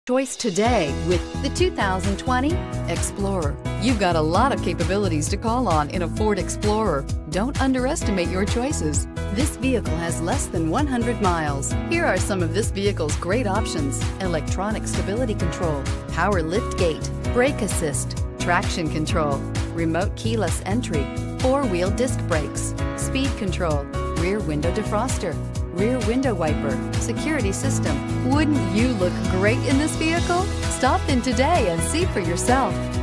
Choice today with the 2020 Explorer. You've got a lot of capabilities to call on in a Ford Explorer. Don't underestimate your choices. This vehicle has less than 100 miles. Here are some of this vehicle's great options: electronic stability control, power lift gate, brake assist, traction control, remote keyless entry, four-wheel disc brakes, speed control, rear window defroster, rear window wiper, security system. Wouldn't you look great in this vehicle? Stop in today and see for yourself.